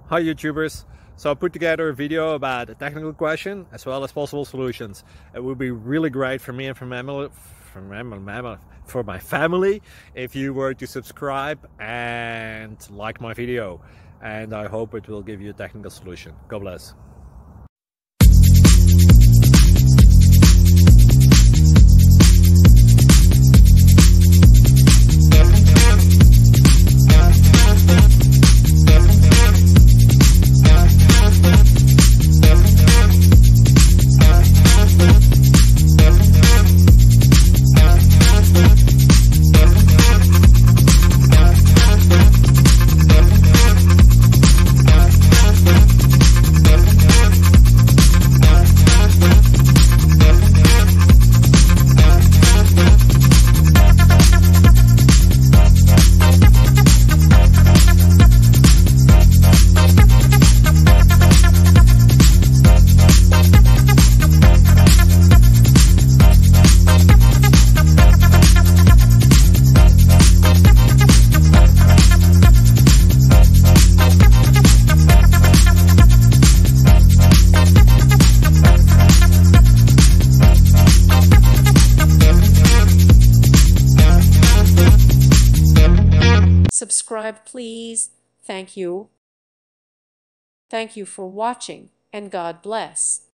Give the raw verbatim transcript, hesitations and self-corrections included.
Hi YouTubers! So I put together a video about a technical question as well as possible solutions. It would be really great for me and for my family, for my, for my family if you were to subscribe and like my video. And I hope it will give you a technical solution. God bless. Subscribe, please. Thank you. Thank you for watching, and God bless.